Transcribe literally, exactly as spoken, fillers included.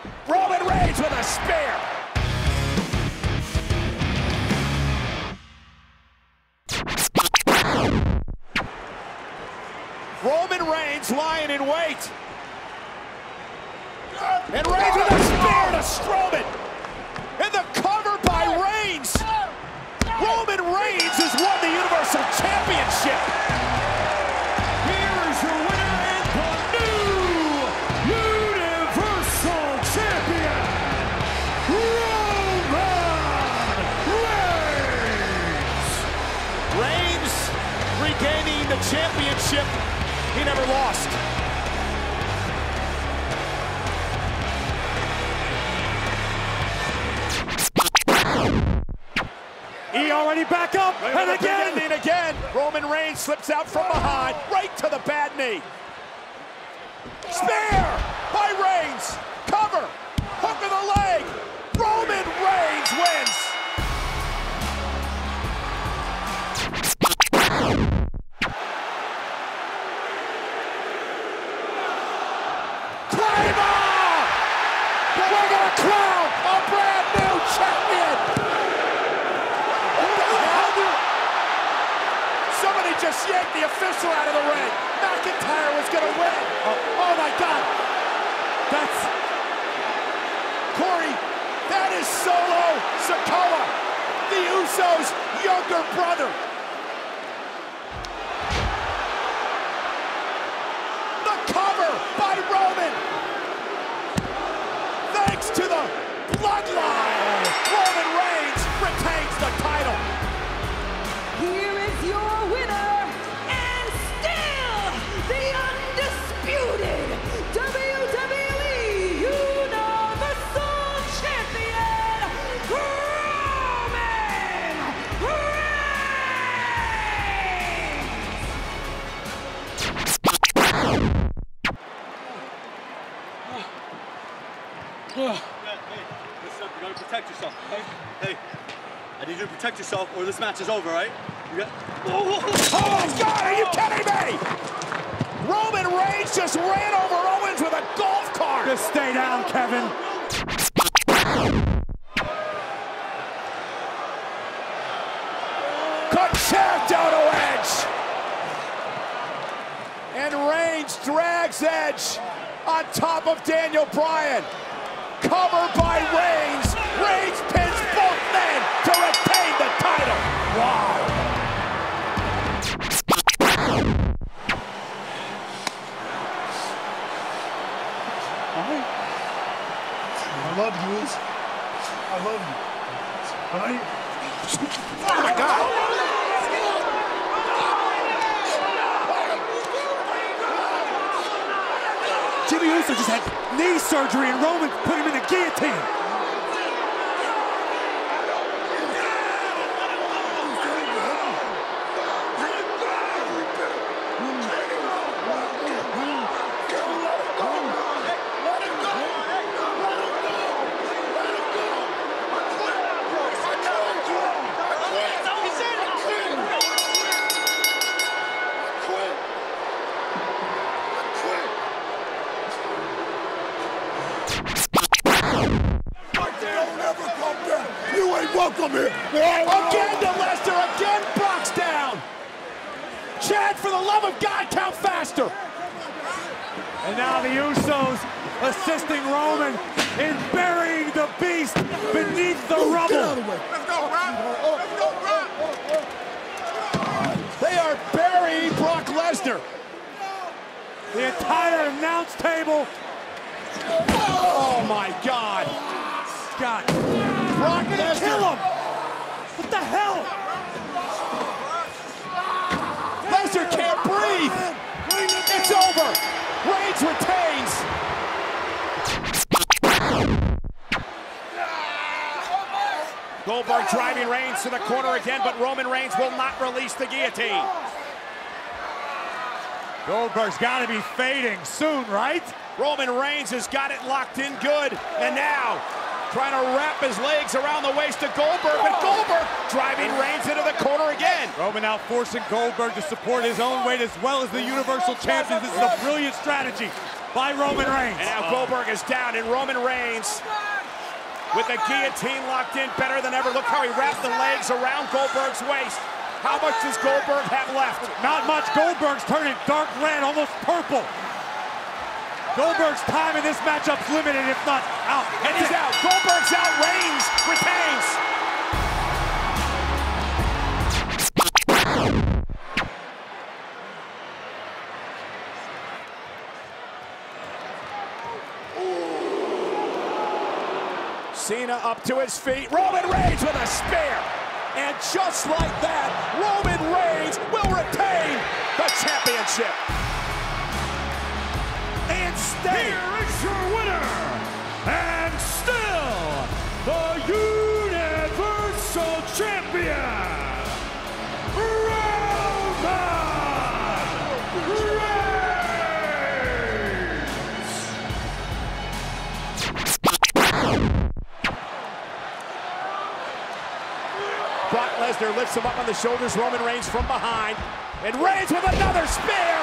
Roman Reigns with a spear. Roman Reigns lying in wait. And Reigns with a spear to Strowman. And the cover by Reigns. Roman Reigns has won the Universal Championship. Here is your winner and the new Universal Champion, Roman Reigns. Reigns regaining the championship he never lost. He already back up, and again! And again, Roman Reigns slips out from behind, right to the bad knee. Spear by Reigns, cover, hook of the leg. Roman Reigns wins. Claymore! We're gonna crown a brand new champion. Somebody just yanked the official out of the ring. McIntyre was gonna win. Oh, oh my God. That's... Corey, that is Solo Sikoa, the Usos' younger brother. The cover by Roman. Thanks to the bloodline, Roman Reigns retains the title. Here is your winner, and still the undisputed W W E Universal Champion, Roman Hey, listen up, you gotta protect yourself, okay? Hey, I need you to protect yourself or this match is over, right? You got... Oh, oh my God, are you kidding me? Roman Reigns just ran over Owens with a golf cart. Just stay down, Kevin. Concerto to Edge. And Reigns drags Edge on top of Daniel Bryan. Cover by Reigns. Reigns pins both men to retain the title. Wow. I love you, Liz. I love you. All right? Oh my God. Jimmy Uso just had knee surgery and Roman put him in the guillotine. Welcome here. Again to Lesnar, again Brock's down. Chad, for the love of God, count faster. And now the Usos assisting Roman in burying the beast beneath the Ooh, rubble. Get out of the way. Let's go, Brock! Let's go, Brock! They are burying Brock Lesnar. The entire announce table. Oh my God. God. Brock Kill Lesnar. him! What the hell? Lesnar can't breathe. It's over. Reigns retains. Goldberg driving Reigns to the corner again, but Roman Reigns will not release the guillotine. Goldberg's got to be fading soon, right? Roman Reigns has got it locked in good, and now trying to wrap his legs around the waist of Goldberg, but Goldberg driving Reigns into the corner again. Roman now forcing Goldberg to support his own weight as well as the Universal Champion. This is a brilliant strategy. by Roman Reigns. And now Goldberg is down, and Roman Reigns with the guillotine locked in better than ever. Look how he wrapped the legs around Goldberg's waist. How much does Goldberg have left? Not much. Goldberg's turning dark red, almost purple. Goldberg's time in this matchup's limited, if not out. And he's out. Goldberg's out. Reigns retains. Cena up to his feet. Roman Reigns with a spear. And just like that, Roman Reigns will retain the championship. And stay. Here is your winner, and still the Universal Champion, Roman Reigns. Brock Lesnar lifts him up on the shoulders. Roman Reigns from behind. And Reigns with another spear.